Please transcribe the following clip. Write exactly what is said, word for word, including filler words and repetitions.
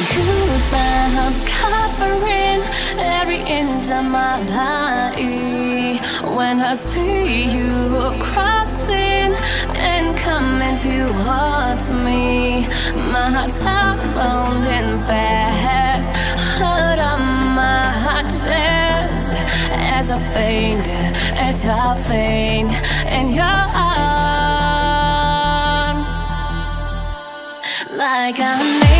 Goosebumps covering every inch of my body when I see you crossing and coming towards me. My heart's pounding fast, heart on my chest as I faint, as I faint in your arms, like I'm